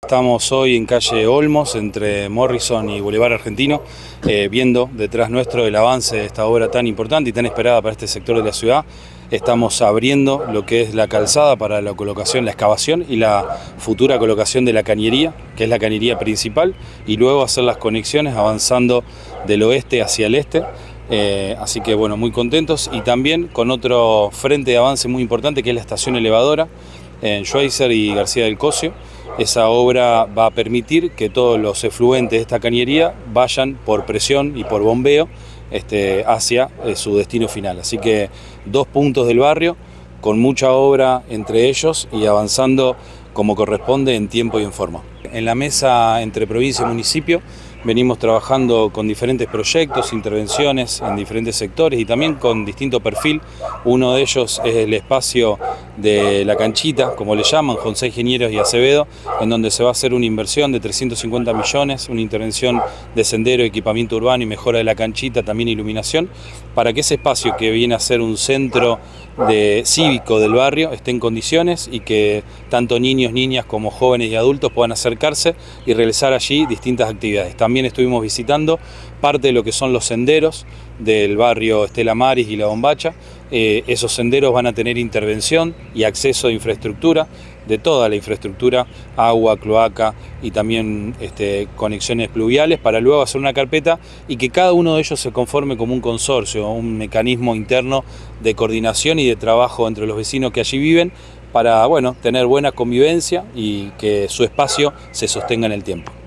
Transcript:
Estamos hoy en calle Olmos, entre Morrison y Boulevard Argentino, viendo detrás nuestro el avance de esta obra tan importante y tan esperada para este sector de la ciudad. Estamos abriendo lo que es la calzada para la colocación, la excavación y la futura colocación de la cañería, que es la cañería principal, y luego hacer las conexiones avanzando del oeste hacia el este. Así que bueno, muy contentos, y también con otro frente de avance muy importante, que es la estación elevadora en Schweitzer y García del Cosio. Esa obra va a permitir que todos los efluentes de esta cañería vayan por presión y por bombeo hacia su destino final. Así que 2 puntos del barrio, con mucha obra entre ellos y avanzando como corresponde en tiempo y en forma. En la mesa entre provincia y municipio venimos trabajando con diferentes proyectos, intervenciones en diferentes sectores y también con distinto perfil. Uno de ellos es el espacio de la canchita, como le llaman, José Ingenieros y Acevedo, en donde se va a hacer una inversión de 350 millones, una intervención de sendero, equipamiento urbano y mejora de la canchita, también iluminación, para que ese espacio que viene a ser un centro cívico del barrio esté en condiciones y que tanto niños, niñas como jóvenes y adultos puedan acercarse y realizar allí distintas actividades. También estuvimos visitando parte de lo que son los senderos del barrio Estela Maris y La Bombacha. Esos senderos van a tener intervención y acceso de infraestructura, de toda la infraestructura, agua, cloaca y también conexiones pluviales, para luego hacer una carpeta y que cada uno de ellos se conforme como un consorcio, un mecanismo interno de coordinación y de trabajo entre los vecinos que allí viven, para tener buena convivencia y que su espacio se sostenga en el tiempo.